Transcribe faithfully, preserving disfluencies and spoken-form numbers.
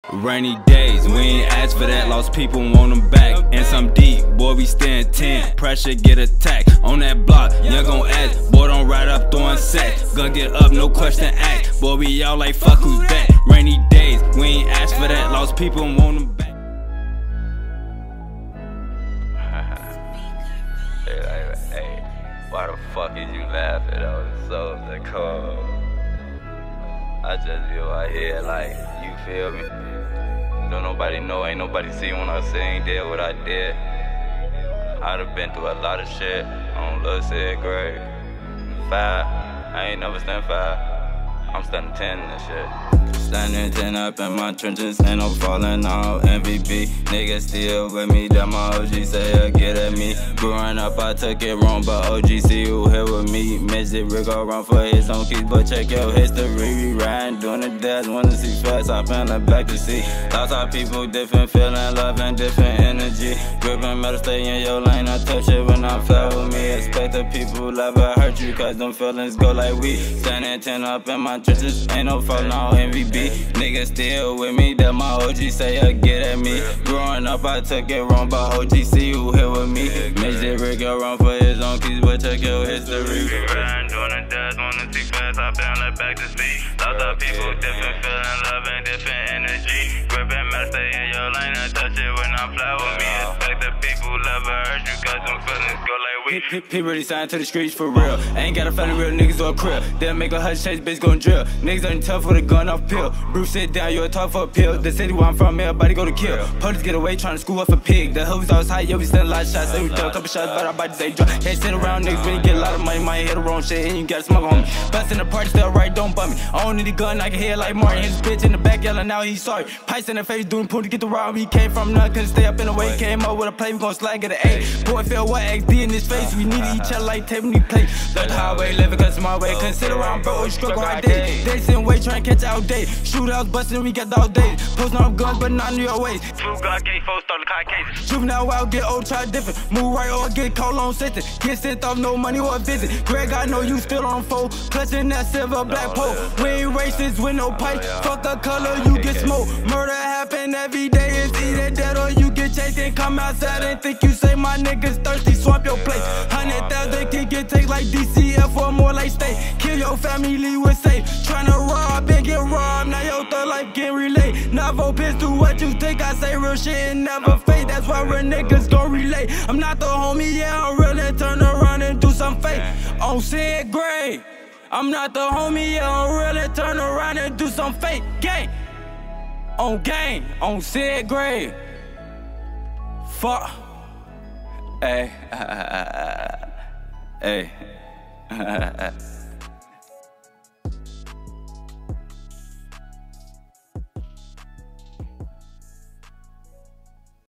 Rainy days, we ain't asked for that, lost people want them back. And some deep, boy, we stand ten, pressure get attacked. On that block, young gon' ask, boy, don't ride up throwing sacks. Gonna get up, no question act, boy, we all like fuck who's that. Rainy days, we ain't asked for that, lost people want them back. Hey, hey, hey, why the fuck is you laughing at the souls that call? I just feel right here like, you feel me? Don't nobody know, ain't nobody see when I say ain't did what I did. I done been through a lot of shit on Lil Sid grade. Five, I ain't never stand five. I'm standing ten and shit. Standing ten up in my trenches, ain't no falling off. M V P, niggas still with me, that my O G say uh, get at me. Growing up I took it wrong, but O G see who here with me. Midget Rick go run for his own keys, but check your history. We riding, doing the dash, wanna see fast, I feeling back to see. Lots of people, different feeling, love and different energy. Gripping metal, stay in your lane, I touch it when I fly with me. Expect the people ever hurt you, cause them feelings go like we. Standing ten up in my trenches, ain't no falling off. M V P, niggas still with me, that my O G say uh, get at me. Growing up I took it wrong, but O G see who here with me. Midget Rick go run for his own keys, but check your history. Riding, doing the dash, wanna see fast, I found like back to see. Lots of people, different feeling, love and different energy. Gripping metal, stay in your lane, I touch it when I fly with me. Expect the people ever hurt you, cause them feelings go like we. He really signed to the streets for real. Ain't gotta find real niggas or a crib. They'll make a hush chase, bitch gon' drill. Niggas ain't tough with a gun off pill. Bruce sit down, you're tough for a pill. The city where I'm from, everybody go to kill. Police get away trying to school up a pig. The hooves always high, yo, we still a lot of shots. Every day, a couple shots, but our bodies they drop. Can't sit around niggas when you get a lot of money. Might hit the wrong shit and you gotta smoke on me. Bustin' the party, still right, don't bump me. I don't need a gun, I can hear like Martin. His bitch in the back yelling, now he's sorry. Pipes in the face, doing poon to get the rob. He came from nothing, couldn't stay up in the way. Came up with a play, we gon' slag at an A. Boy, feel what X D in his face. We needed each other like tape when we play. Let the highway, living cause it's my way. Couldn't sit around, bro, we struggle all day. They sitting way, trying to catch out day. Shootouts bustin', we got all day. Posting on guns, but not in your ways. Two God gave folks started car cases. Juvenile wild, get old, try different. Move right or get called on sentence. Get sent off, no money or a visit. Greg, I know you still on fold. Clutching that silver black pole. We ain't racist with no pipe. Fuck the color, you get smoked. Murder happen every day. It's either dead or you get chased and come outside and think you say my niggas thirsty. Swamp your place. Hundred thousand can get take like D C F or more like state. Kill your family with safe. Tryna rob and get robbed. Now your thug life can relate. Navo pistol, what you think? I say real shit and never fake. That's why real niggas gon' relate. I'm not the homie, yeah, I'm really turn around and do some fake. On Sid Gray. I'm not the homie, yeah, I'm really turn around and do some fake. Gang. On gang. On Sid Gray. Fuck. Hey. Hey.